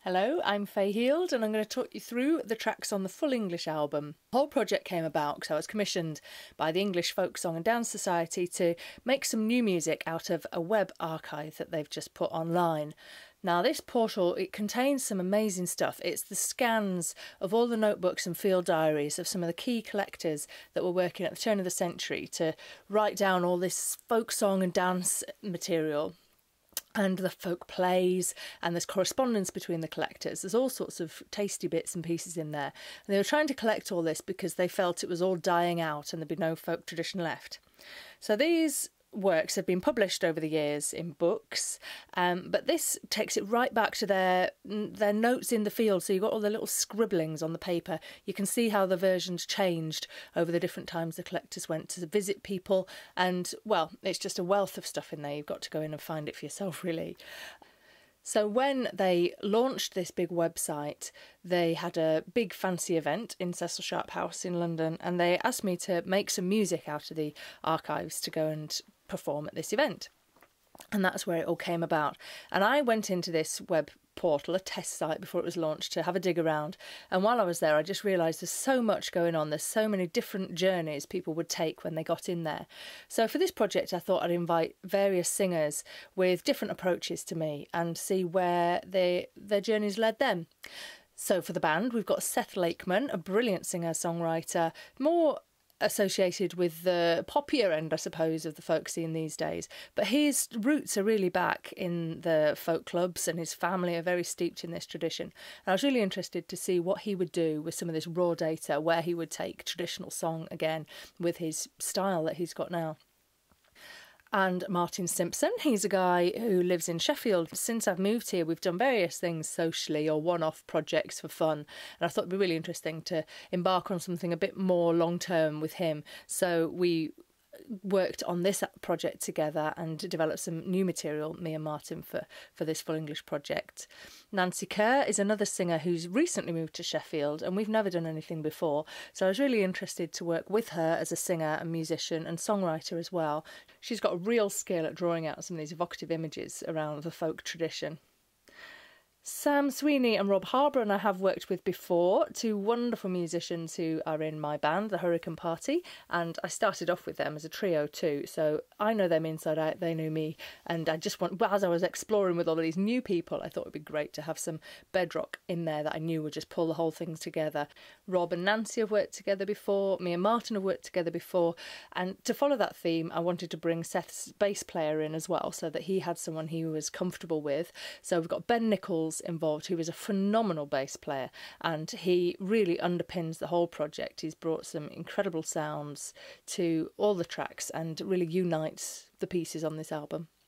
Hello, I'm Hield and I'm going to talk you through the tracks on the full English album. The whole project came about because I was commissioned by the English Folk Song and Dance Society to make some new music out of a web archive that they've just put online. Now this portal, it contains some amazing stuff. It's the scans of all the notebooks and field diaries of some of the key collectors that were working at the turn of the century to write down all this folk song and dance material. And the folk plays, and there's correspondence between the collectors. There's all sorts of tasty bits and pieces in there. And they were trying to collect all this because they felt it was all dying out and there'd be no folk tradition left. So these works have been published over the years in books, but this takes it right back to their notes in the field. So you've got all the little scribblings on the paper. You can see how the versions changed over the different times the collectors went to visit people, and well, it's just a wealth of stuff in there. You've got to go in and find it for yourself, really. So when they launched this big website, they had a big fancy event in Cecil Sharp House in London, and they asked me to make some music out of the archives to go and perform at this event. And that's where it all came about. And I went into this web portal, a test site before it was launched, to have a dig around. And while I was there, I just realised there's so much going on. There's so many different journeys people would take when they got in there. So for this project, I thought I'd invite various singers with different approaches to me and see where their journeys led them. So for the band, we've got Seth Lakeman, a brilliant singer-songwriter, more associated with the poppier end, I suppose, of the folk scene these days. But his roots are really back in the folk clubs, and his family are very steeped in this tradition. And I was really interested to see what he would do with some of this raw data, where he would take traditional song again with his style that he's got now. And Martin Simpson, he's a guy who lives in Sheffield. Since I've moved here, we've done various things socially or one-off projects for fun. And I thought it'd be really interesting to embark on something a bit more long-term with him. So we worked on this project together and developed some new material, me and Martin, for this full English project. Nancy Kerr is another singer who's recently moved to Sheffield, and we've never done anything before, so I was really interested to work with her as a singer and musician and songwriter as well. She's got a real skill at drawing out some of these evocative images around the folk tradition. Sam Sweeney and Rob Harbour and I have worked with before, two wonderful musicians who are in my band, the Hurricane Party, and I started off with them as a trio too, so I know them inside out, they know me, and I just as I was exploring with all of these new people, I thought it would be great to have some bedrock in there that I knew would just pull the whole thing together. Rob and Nancy have worked together before, me and Martin have worked together before, and to follow that theme I wanted to bring Seth's bass player in as well, so that he had someone he was comfortable with. So we've got Ben Nichols involved, who is a phenomenal bass player, and he really underpins the whole project. He's brought some incredible sounds to all the tracks and really unites the pieces on this album.